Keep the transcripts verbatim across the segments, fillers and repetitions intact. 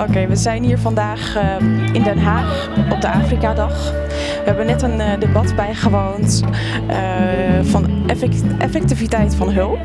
okay, we zijn hier vandaag uh, in Den Haag op de Afrika-dag. We hebben net een uh, debat bijgewoond uh, van effect effectiviteit van hulp.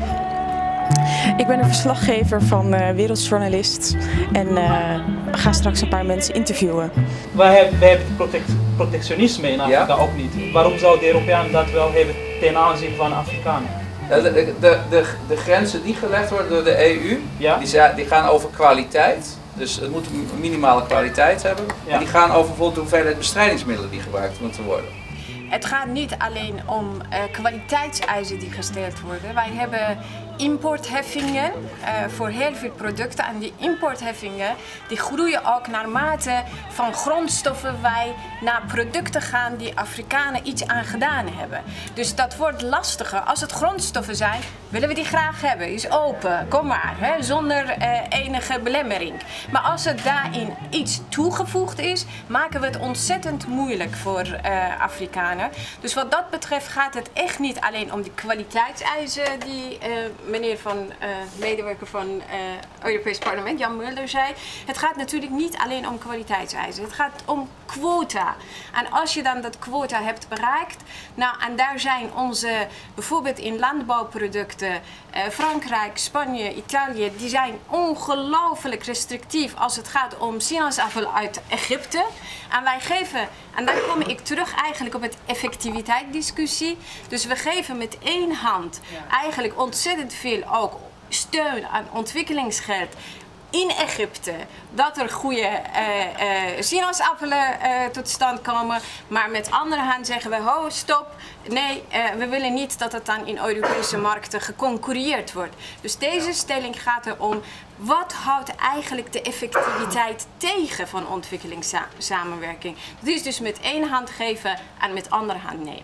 Ik ben een verslaggever van uh, Wereldjournalist en uh, ga straks een paar mensen interviewen. Wij hebben, wij hebben protect, protectionisme in Afrika ja? ook niet. Waarom zou de Europeanen dat wel hebben ten aanzien van Afrikanen? De, de, de, de, de grenzen die gelegd worden door de E U, ja? die, die gaan over kwaliteit. Dus het moet een minimale kwaliteit hebben. Ja. En die gaan over bijvoorbeeld de hoeveelheid bestrijdingsmiddelen die gebruikt moeten worden. Het gaat niet alleen om uh, kwaliteitseisen die gesteld worden. Wij hebben importheffingen uh, voor heel veel producten. En die importheffingen die groeien ook naarmate van grondstoffen wij naar producten gaan die Afrikanen iets aan gedaan hebben. Dus dat wordt lastiger. Als het grondstoffen zijn, willen we die graag hebben. Is open, kom maar, hè, zonder uh, enige belemmering. Maar als er daarin iets toegevoegd is, maken we het ontzettend moeilijk voor uh, Afrikanen. Dus wat dat betreft gaat het echt niet alleen om die kwaliteitseisen die uh, meneer van, uh, medewerker van het uh, Europees Parlement, Jan Mulder, zei. Het gaat natuurlijk niet alleen om kwaliteitseisen, het gaat om quota. En als je dan dat quota hebt bereikt, nou, en daar zijn onze, bijvoorbeeld in landbouwproducten, uh, Frankrijk, Spanje, Italië, die zijn ongelooflijk restrictief als het gaat om sinaasappel uit Egypte. En wij geven, en dan kom ik terug eigenlijk op het effectiviteitsdiscussie. Dus we geven met één hand eigenlijk ontzettend veel ook steun aan ontwikkelingsgeld in Egypte, dat er goede uh, uh, sinaasappelen uh, tot stand komen. Maar met andere hand zeggen we, ho, stop. Nee, uh, we willen niet dat het dan in Europese markten geconcurreerd wordt. Dus deze stelling gaat erom, wat houdt eigenlijk de effectiviteit tegen van ontwikkelingssamenwerking? Dat is dus met één hand geven en met andere hand nemen.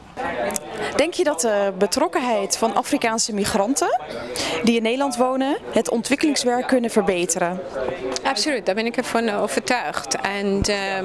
Denk je dat de betrokkenheid van Afrikaanse migranten die in Nederland wonen het ontwikkelingswerk kunnen verbeteren? Absoluut, daar ben ik ervan overtuigd. En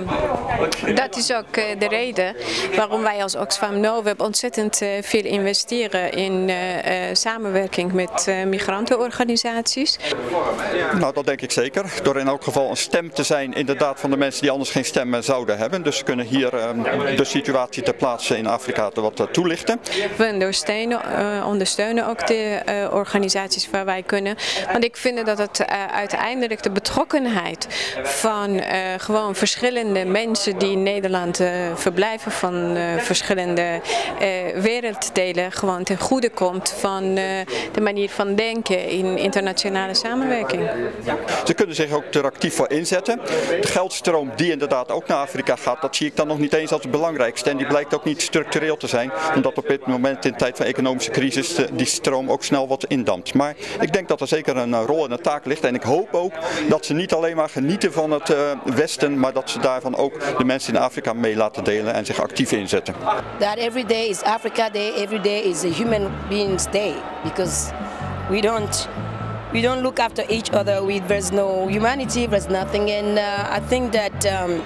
uh, dat is ook uh, de reden waarom wij als Oxfam Novib ontzettend uh, veel investeren in uh, uh, samenwerking met uh, migrantenorganisaties. Nou, dat denk ik zeker. Door in elk geval een stem te zijn inderdaad van de mensen die anders geen stem zouden hebben. Dus ze kunnen hier uh, de situatie ter plaatse in Afrika wat uh, toelichten. We ondersteunen, uh, ondersteunen ook de uh, organisaties waar wij kunnen. Want ik vind dat het uh, uiteindelijk de betrokkenheid van uh, gewoon verschillende mensen die in Nederland uh, verblijven, van uh, verschillende uh, werelddelen, gewoon ten goede komt van uh, de manier van denken in internationale samenwerking. Ze kunnen zich ook er actief voor inzetten. De geldstroom die inderdaad ook naar Afrika gaat, dat zie ik dan nog niet eens als het belangrijkste. En die blijkt ook niet structureel te zijn, omdat op dit moment in tijd van economische crisis die stroom ook snel wat indampt. Maar ik denk dat er zeker een rol en een taak ligt. En ik hoop ook dat ze niet alleen maar genieten van het uh, Westen, maar dat ze daarvan ook de mensen in Afrika mee laten delen en zich actief inzetten. That every day is Africa Day, every day is a human beings day, because we don't we don't look after each other. We, there's no humanity, there's nothing, and uh, I think that um,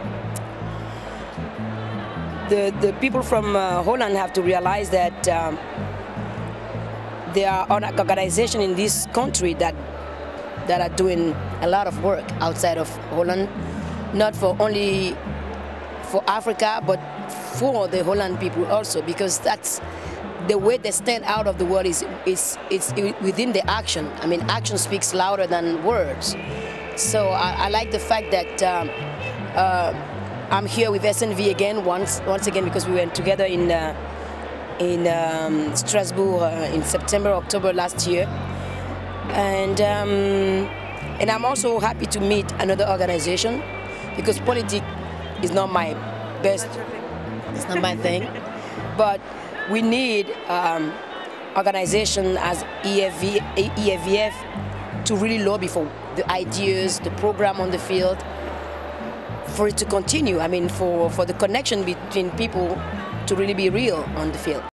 the the people from uh, Holland have to realize that um, there are organizations in this country that that are doing a lot of work outside of Holland, not for only for Africa, but for the Holland people also, because that's the way they stand out of the world is is is within the action. I mean, action speaks louder than words. So I, I like the fact that um, uh, I'm here with S N V again once once again because we went together in uh, in um, Strasbourg uh, in September, October last year. And um, and I'm also happy to meet another organization, because politics is not my best, it's not my thing. But we need um, organization as E F V, E F V F to really lobby for the ideas, the program on the field, for it to continue. I mean, for, for the connection between people to really be real on the field.